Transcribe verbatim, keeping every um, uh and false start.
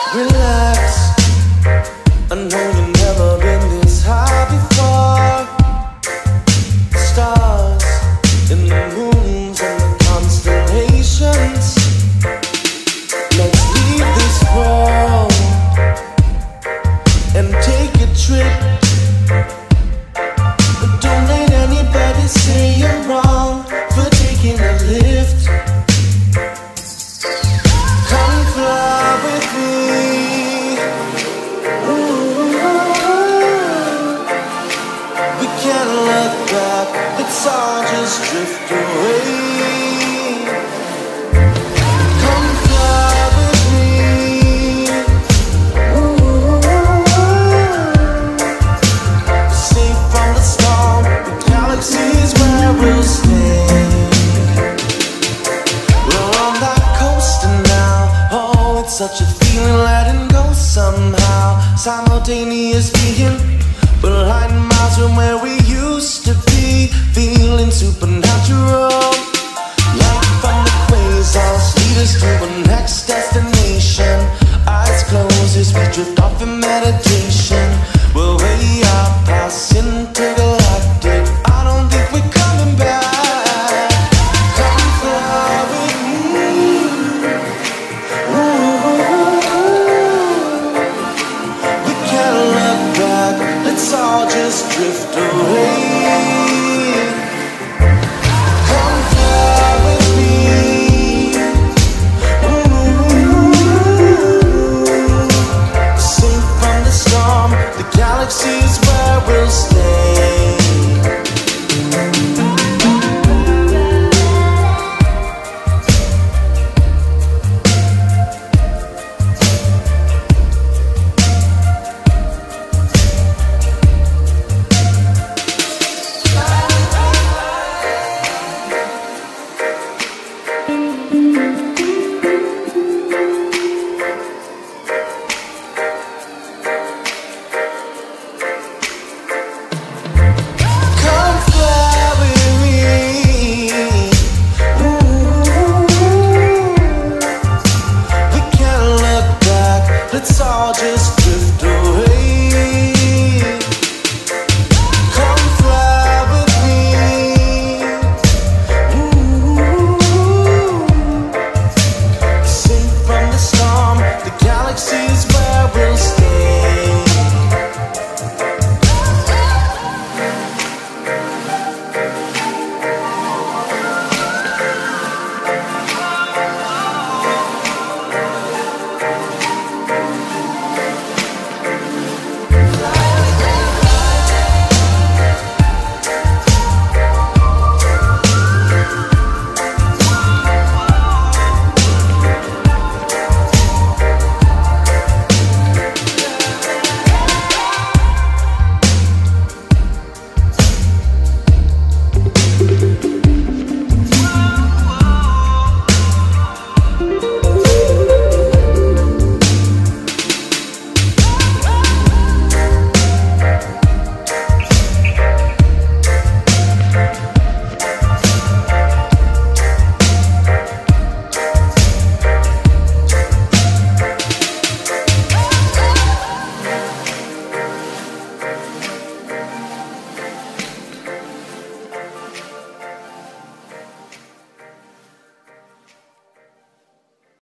Relax, I know you've never been this high before. Stars in the moons and the constellations. Let's leave this world and take a trip. But don't let anybody say you're wrong for taking a lift. Come fly with me. Ooh. We can't look back, let's all just drift away. Come fly with me. Ooh. Safe from the storm, the galaxy's where we'll stay. We're on that coaster now. Oh, it's such a feeling letting go somehow. Simultaneous being, we're light miles from where we used to be. Feeling supernatural, like from the quasars, lead us to a next destination. Eyes closed as we drift off in meditation. We're way out past intergalactic. I don't think we're coming back. Come fly with me. Ooh. We can't look back, let's all just drift away. Come fly with me. Ooh. Safe from the storm, the galaxy's where we'll stay. Come fly with me. Ooh. We can't look back, let's all just drift away.